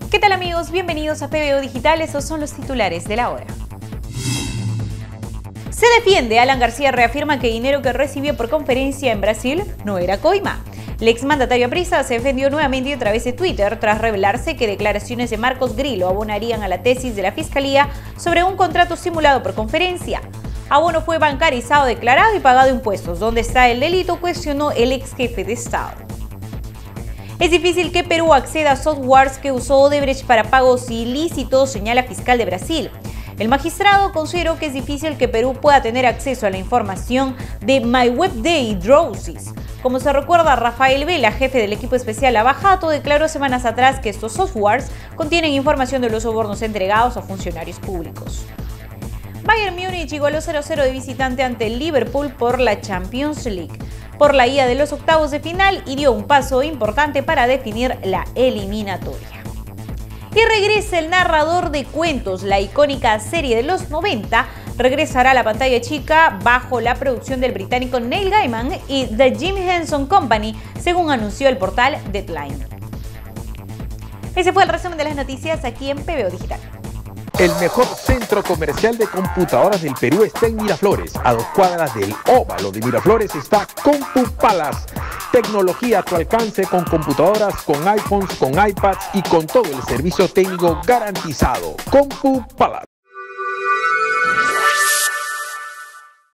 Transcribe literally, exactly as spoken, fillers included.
¿Qué tal amigos? Bienvenidos a P B O Digital, estos son los titulares de la hora. Se defiende, Alan García reafirma que dinero que recibió por conferencia en Brasil no era coima. El exmandatario aprista se defendió nuevamente a través de Twitter tras revelarse que declaraciones de Marcos Grillo abonarían a la tesis de la Fiscalía sobre un contrato simulado por conferencia. Abono fue bancarizado, declarado y pagado impuestos. ¿Dónde está el delito?, cuestionó el ex jefe de Estado. Es difícil que Perú acceda a softwares que usó Odebrecht para pagos ilícitos, señala fiscal de Brasil. El magistrado consideró que es difícil que Perú pueda tener acceso a la información de MyWebDay y Drowsys. Como se recuerda, Rafael Vela, jefe del equipo especial Lava Jato, declaró semanas atrás que estos softwares contienen información de los sobornos entregados a funcionarios públicos. Bayern Múnich igualó cero a cero de visitante ante el Liverpool por la Champions League, por la ida de los octavos de final, y dio un paso importante para definir la eliminatoria. Y regresa el narrador de cuentos. La icónica serie de los noventa regresará a la pantalla chica bajo la producción del británico Neil Gaiman y The Jim Henson Company, según anunció el portal Deadline. Ese fue el resumen de las noticias aquí en P B O Digital. El mejor centro comercial de computadoras del Perú está en Miraflores. A dos cuadras del óvalo de Miraflores está CompuPalace. Tecnología a tu alcance con computadoras, con iPhones, con iPads y con todo el servicio técnico garantizado. CompuPalace.